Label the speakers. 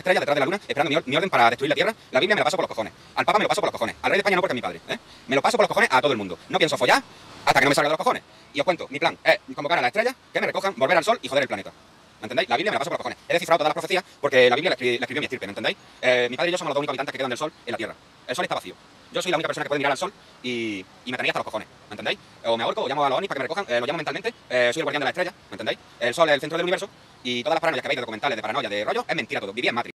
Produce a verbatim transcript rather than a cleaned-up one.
Speaker 1: estrellas, detrás de la luna, esperando mi, or mi orden para destruir la Tierra. La Biblia me la paso por los cojones. Al Papa me lo paso por los cojones. Al rey de España no, porque es mi padre, ¿eh? Me lo paso por los cojones a todo el mundo. No pienso follar hasta que no me salga de los cojones. Y os cuento, mi plan es convocar a las estrellas, que me recojan, volver al sol y joder el planeta. ¿Me entendéis? La Biblia me la paso por los cojones. He descifrado todas las profecías porque la Biblia la, escri la escribió mi estirpe, ¿me entendéis? Eh, mi padre y yo somos los dos únicos habitantes que quedan del sol en la Tierra. El sol está vacío. Yo soy la única persona que puede mirar al sol y, y me tendría hasta los cojones, ¿me entendéis? O me ahorco o llamo a los ovnis para que me recojan, eh, lo llamo mentalmente, eh, soy el guardián de la estrella, ¿me entendéis? El sol es el centro del universo y todas las paranoias que veis de documentales, de paranoia, de rollo, es mentira todo. Vivía en Matrix.